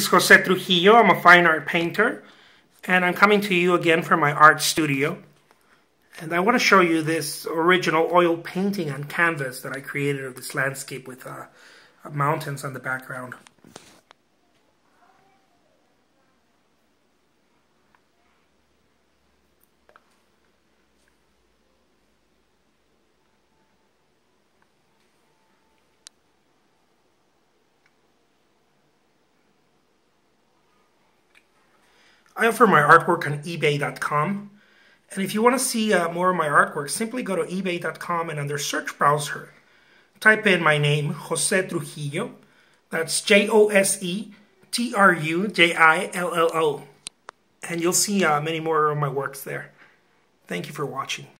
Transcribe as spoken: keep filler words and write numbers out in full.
is Jose Trujillo. I'm a fine art painter, and I'm coming to you again from my art studio. And I want to show you this original oil painting on canvas that I created of this landscape with uh, mountains on the background. I offer my artwork on eBay dot com, and if you want to see uh, more of my artwork, simply go to eBay dot com and under search browser, type in my name, Jose Trujillo. That's J O S E T R U J I L L O, and you'll see uh, many more of my works there. Thank you for watching.